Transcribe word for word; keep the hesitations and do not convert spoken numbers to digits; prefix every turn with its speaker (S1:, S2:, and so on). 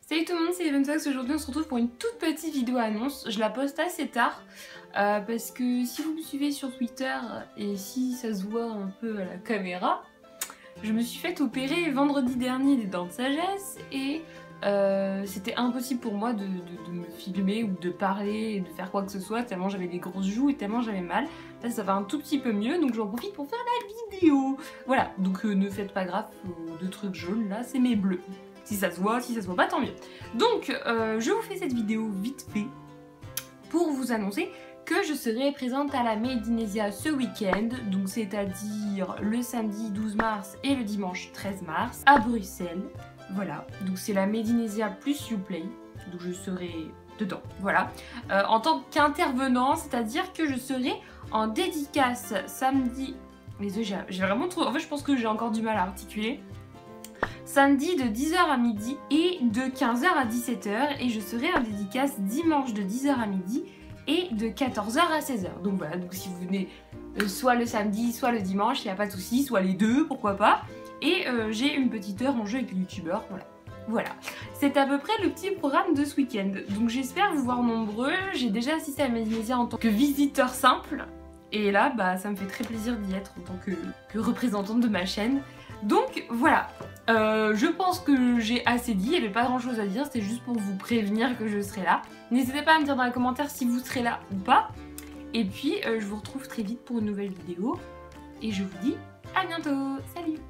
S1: Salut tout le monde, c'est Evenfox. Aujourd'hui on se retrouve pour une toute petite vidéo annonce. Je la poste assez tard euh, parce que si vous me suivez sur Twitter et si ça se voit un peu à la caméra, je me suis fait opérer vendredi dernier des dents de sagesse et euh, c'était impossible pour moi de, de, de me filmer ou de parler et de faire quoi que ce soit tellement j'avais des grosses joues et tellement j'avais mal. Là ça va un tout petit peu mieux donc j'en profite pour faire la vidéo. Voilà, donc euh, ne faites pas gaffe aux deux trucs jaunes là, c'est mes bleus. Si ça se voit, si ça se voit pas, tant mieux. Donc, euh, je vous fais cette vidéo vite fait pour vous annoncer que je serai présente à la Made in Asia ce week-end, donc c'est-à-dire le samedi douze mars et le dimanche treize mars à Bruxelles. Voilà, donc c'est la Made in Asia plus Uplay, donc je serai dedans, voilà. Euh, en tant qu'intervenant, c'est-à-dire que je serai en dédicace samedi... Mais j'ai vraiment trop... En fait, je pense que j'ai encore du mal à articuler. Samedi de dix heures à midi et de quinze heures à dix-sept heures et je serai en dédicace dimanche de dix heures à midi et de quatorze heures à seize heures. Donc voilà, donc si vous venez euh, soit le samedi, soit le dimanche, il n'y a pas de souci, soit les deux, pourquoi pas. Et euh, j'ai une petite heure en jeu avec le youtubeur, voilà. Voilà, c'est à peu près le petit programme de ce week-end. Donc j'espère vous voir nombreux. J'ai déjà assisté à Made in Asia en tant que visiteur simple. Et là, bah, ça me fait très plaisir d'y être en tant que, que représentante de ma chaîne. Donc voilà, euh, je pense que j'ai assez dit, il n'y avait pas grand chose à dire, c'était juste pour vous prévenir que je serai là. N'hésitez pas à me dire dans les commentaires si vous serez là ou pas. Et puis euh, je vous retrouve très vite pour une nouvelle vidéo. Et je vous dis à bientôt, salut!